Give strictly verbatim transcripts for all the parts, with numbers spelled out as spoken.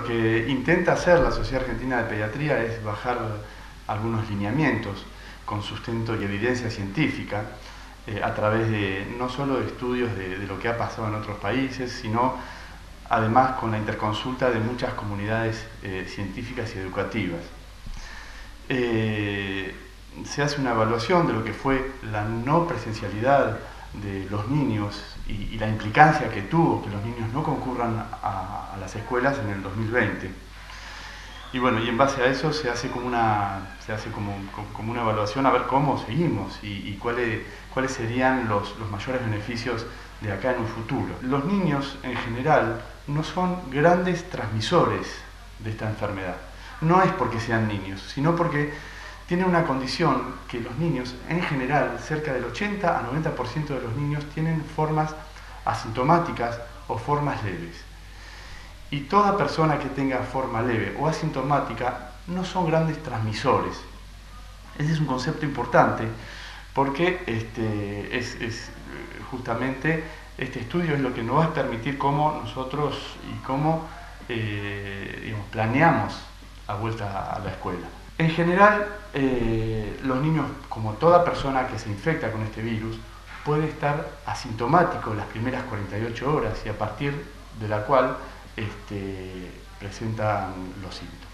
lo que intenta hacer la Sociedad Argentina de Pediatría es bajar algunos lineamientos con sustento y evidencia científica eh, a través de no solo de estudios de, de lo que ha pasado en otros países, sino además con la interconsulta de muchas comunidades eh, científicas y educativas. Eh, se hace una evaluación de lo que fue la no presencialidad de los niños y, y la implicancia que tuvo que los niños no concurran a, a las escuelas en el dos mil veinte. Y bueno, y en base a eso se hace como una, se hace como, como una evaluación a ver cómo seguimos y, y cuáles, cuáles serían los, los mayores beneficios de acá en un futuro. Los niños en general no son grandes transmisores de esta enfermedad. No es porque sean niños, sino porque tienen una condición que los niños, en general, cerca del ochenta a noventa por ciento de los niños tienen formas asintomáticas o formas leves. Y toda persona que tenga forma leve o asintomática no son grandes transmisores. Ese es un concepto importante porque este, es, es justamente este estudio es lo que nos va a permitir cómo nosotros y cómo eh, digamos, planeamos la vuelta a la escuela. En general, eh, los niños, como toda persona que se infecta con este virus, puede estar asintomático las primeras cuarenta y ocho horas y a partir de la cual este, presentan los síntomas.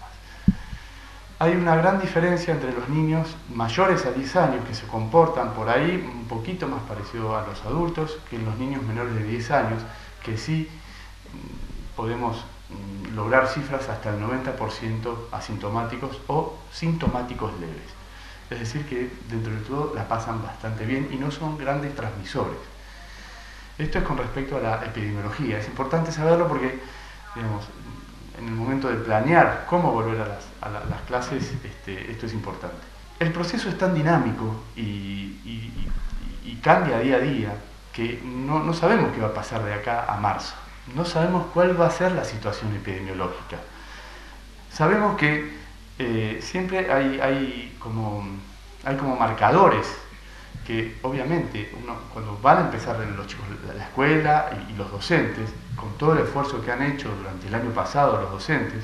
Hay una gran diferencia entre los niños mayores a diez años que se comportan por ahí un poquito más parecido a los adultos que los niños menores de diez años, que sí podemos lograr cifras hasta el noventa por ciento asintomáticos o sintomáticos leves. Es decir que dentro de todo la pasan bastante bien y no son grandes transmisores. Esto es con respecto a la epidemiología. Es importante saberlo porque, digamos, en el momento de planear cómo volver a las, a la, las clases, este, esto es importante. El proceso es tan dinámico y, y, y, y cambia día a día que no, no sabemos qué va a pasar de acá a marzo. No sabemos cuál va a ser la situación epidemiológica. Sabemos que eh, siempre hay, hay, como, hay como marcadores que obviamente uno, cuando van a empezar los chicos la escuela y, y los docentes, con todo el esfuerzo que han hecho durante el año pasado los docentes,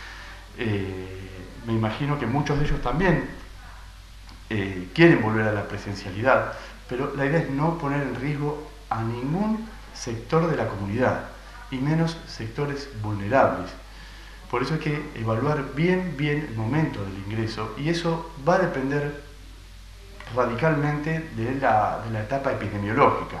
eh, me imagino que muchos de ellos también eh, quieren volver a la presencialidad, pero la idea es no poner en riesgo a ningún sector de la comunidad, y menos sectores vulnerables. Por eso hay que evaluar bien, bien el momento del ingreso, y eso va a depender radicalmente de la, de la etapa epidemiológica.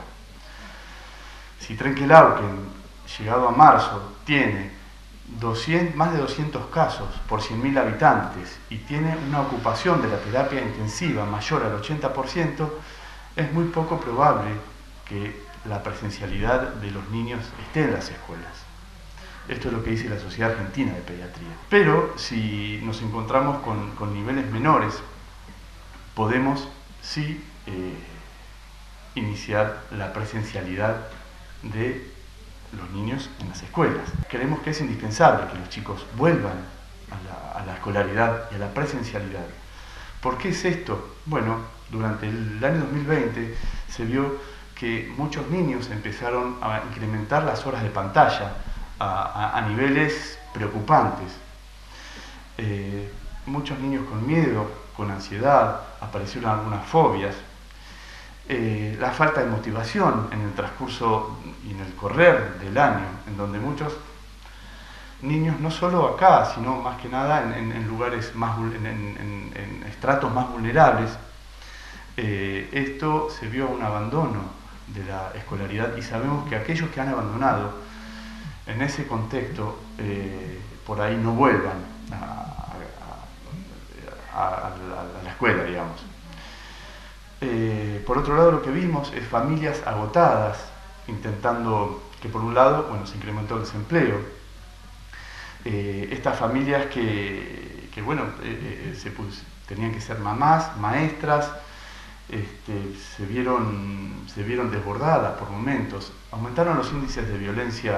Si Trenquelauquen, llegado a marzo, tiene doscientos, más de doscientos casos por cien mil habitantes y tiene una ocupación de la terapia intensiva mayor al ochenta por ciento, es muy poco probable que la presencialidad de los niños esté en las escuelas. Esto es lo que dice la Sociedad Argentina de Pediatría. Pero si nos encontramos con, con niveles menores, podemos sí eh, iniciar la presencialidad de los niños en las escuelas. Creemos que es indispensable que los chicos vuelvan a la, a la escolaridad y a la presencialidad. ¿Por qué es esto? Bueno, durante el año dos mil veinte se vio que muchos niños empezaron a incrementar las horas de pantalla a, a, a niveles preocupantes. Eh, muchos niños con miedo, con ansiedad, aparecieron algunas fobias. Eh, la falta de motivación en el transcurso y en el correr del año, en donde muchos niños, no solo acá, sino más que nada en, en, en lugares más, en, en, en estratos más vulnerables, eh, esto se vio un abandono de la escolaridad y sabemos que aquellos que han abandonado en ese contexto eh, por ahí no vuelvan a, a, a, a, la, a la escuela, digamos. Eh, por otro lado, lo que vimos es familias agotadas intentando que por un lado, bueno, se incrementó el desempleo. Eh, estas familias que, que bueno, eh, eh, se pus, tenían que ser mamás, maestras, Este, se, vieron, se vieron desbordadas por momentos, aumentaron los índices de violencia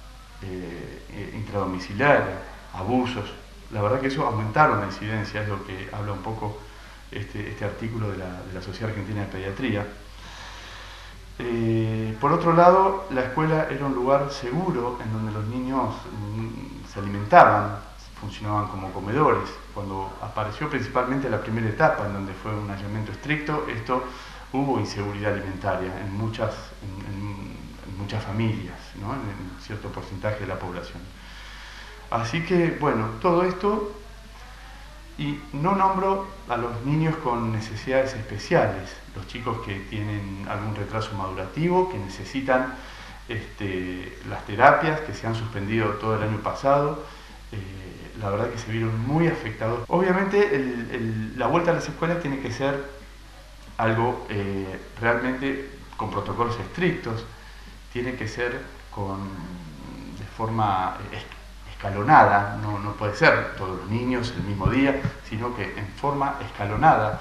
eh, intradomiciliaria, abusos. La verdad que eso aumentaron la incidencia, es lo que habla un poco este, este artículo de la, de la Sociedad Argentina de Pediatría. Eh, por otro lado, la escuela era un lugar seguro en donde los niños mm, se alimentaban, funcionaban como comedores. Cuando apareció principalmente la primera etapa, en donde fue un aislamiento estricto, esto hubo inseguridad alimentaria en muchas, en, en, en muchas familias, ¿no? En, en cierto porcentaje de la población. Así que, bueno, todo esto, y no nombro a los niños con necesidades especiales, los chicos que tienen algún retraso madurativo, que necesitan este, las terapias, que se han suspendido todo el año pasado. Eh, la verdad que se vieron muy afectados. Obviamente el, el, la vuelta a las escuelas tiene que ser algo eh, realmente con protocolos estrictos, tiene que ser con, de forma escalonada, no, no puede ser todos los niños el mismo día, sino que en forma escalonada.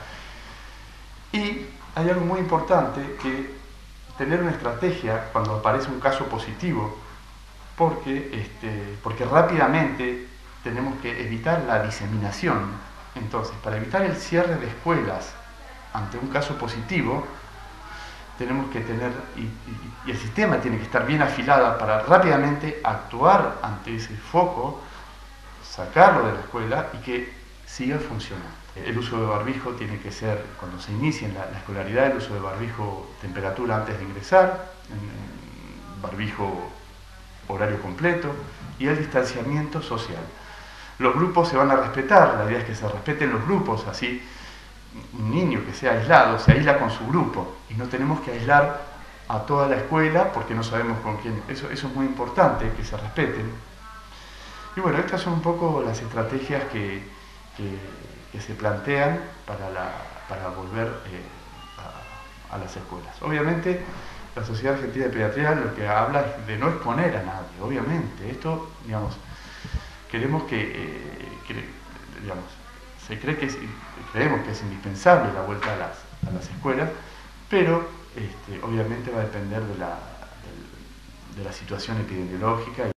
Y hay algo muy importante, que tener una estrategia cuando aparece un caso positivo, porque, este, porque rápidamente tenemos que evitar la diseminación. Entonces, para evitar el cierre de escuelas ante un caso positivo, tenemos que tener, y, y, y el sistema tiene que estar bien afilado para rápidamente actuar ante ese foco, sacarlo de la escuela y que siga funcionando. El uso de barbijo tiene que ser, cuando se inicie la, la escolaridad, el uso de barbijo, temperatura antes de ingresar, en, en barbijo horario completo, y el distanciamiento social. Los grupos se van a respetar, la idea es que se respeten los grupos, así un niño que sea aislado se aísla con su grupo y no tenemos que aislar a toda la escuela porque no sabemos con quién. Eso, eso es muy importante, que se respeten. Y bueno, estas son un poco las estrategias que, que, que se plantean para, la, para volver eh, a, a las escuelas. Obviamente, la Sociedad Argentina de Pediatría lo que habla es de no exponer a nadie, obviamente. Esto, digamos, queremos que, eh, que digamos, se cree que es, creemos que es indispensable la vuelta a las, a las escuelas, pero este, obviamente va a depender de la, de, de la situación epidemiológica.